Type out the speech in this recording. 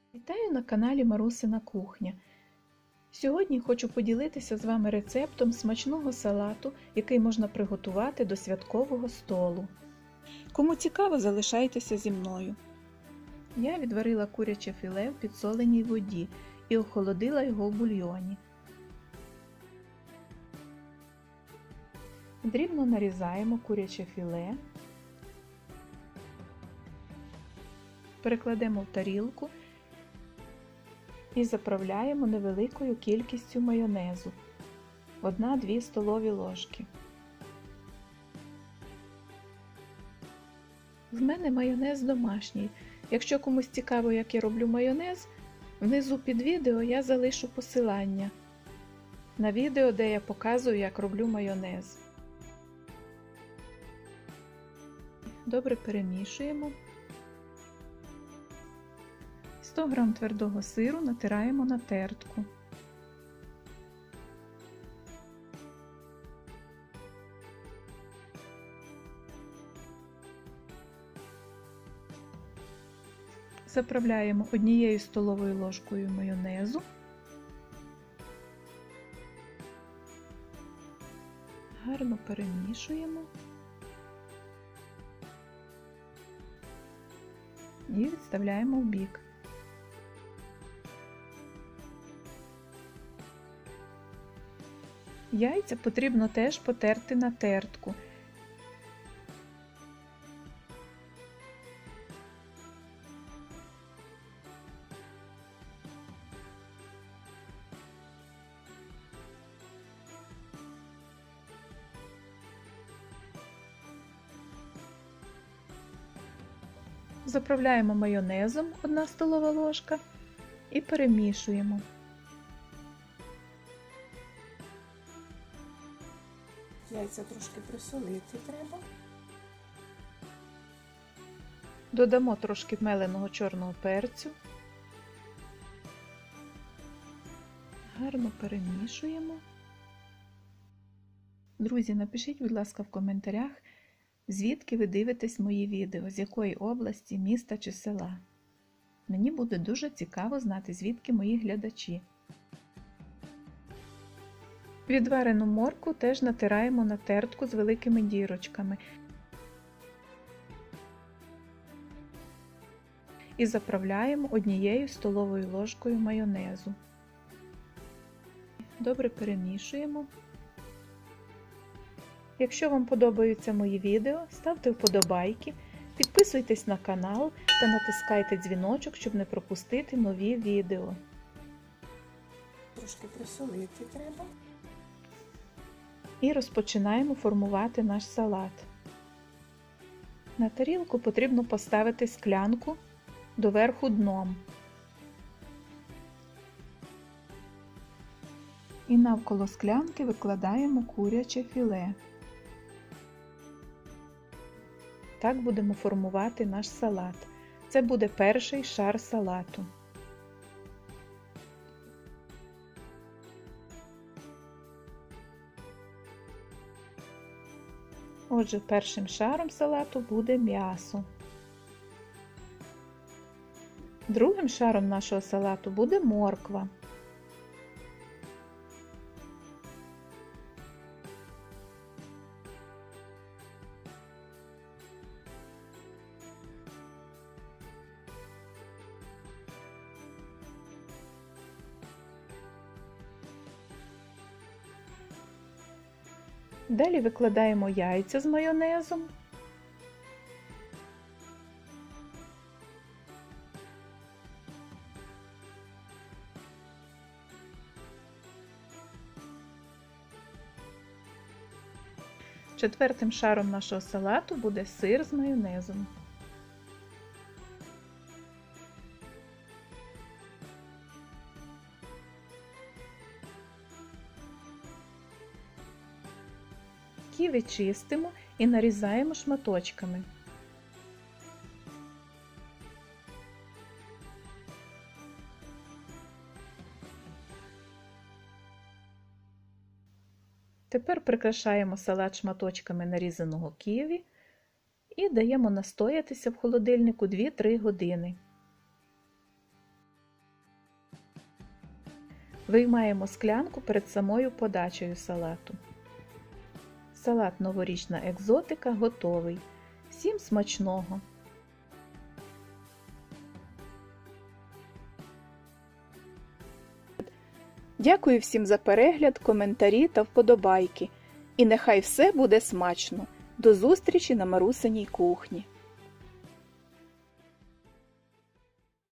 Вітаю на каналі Марусина кухня. Сьогодні хочу поділитися з вами рецептом смачного салату, який можна приготувати до святкового столу. Кому цікаво, залишайтеся зі мною. Я відварила куряче філе в підсоленій воді і охолодила його в бульйоні. Дрібно нарізаємо куряче філе, перекладемо в тарілку і заправляємо невеликою кількістю майонезу, 1-2 столові ложки. В мене майонез домашній. Якщо комусь цікаво, як я роблю майонез, внизу під відео я залишу посилання на відео, де я показую, як роблю майонез. Добре перемішуємо. 100 г твердого сиру натираємо на тертку. Заправляємо 1 столовою ложкою майонезу. Гарно перемішуємо і відставляємо в бік. Яйця потрібно теж потерти на тертку. Заправляємо майонезом 1 столова ложка і перемішуємо. Яйця трошки присолити треба. Додамо трошки меленого чорного перцю. Гарно перемішуємо. Друзі, напишіть, будь ласка, в коментарях, звідки ви дивитесь мої відео, з якої області, міста чи села. Мені буде дуже цікаво знати, звідки мої глядачі. Відварену моркву теж натираємо на тертку з великими дірочками. І заправляємо 1 столовою ложкою майонезу. Добре перемішуємо. Якщо вам подобаються мої відео, ставте вподобайки, підписуйтесь на канал та натискайте дзвіночок, щоб не пропустити нові відео. Трошки присолити треба. І розпочинаємо формувати наш салат. На тарілку потрібно поставити склянку доверху дном. І навколо склянки викладаємо куряче філе. Так будемо формувати наш салат. Це буде перший шар салату. Отже, першим шаром салату буде м'ясо. Другим шаром нашого салату буде морква. Далі викладаємо яйця з майонезом. Четвертим шаром нашого салату буде сир з майонезом. Ківі чистимо і нарізаємо шматочками. Тепер прикрашаємо салат шматочками нарізаного ківі і даємо настоятися в холодильнику 2-3 години. Виймаємо склянку перед самою подачею салату. Салат «Новорічна екзотика» готовий. Всім смачного! Дякую всім за перегляд, коментарі та вподобайки. І нехай все буде смачно! До зустрічі на Марусиній кухні!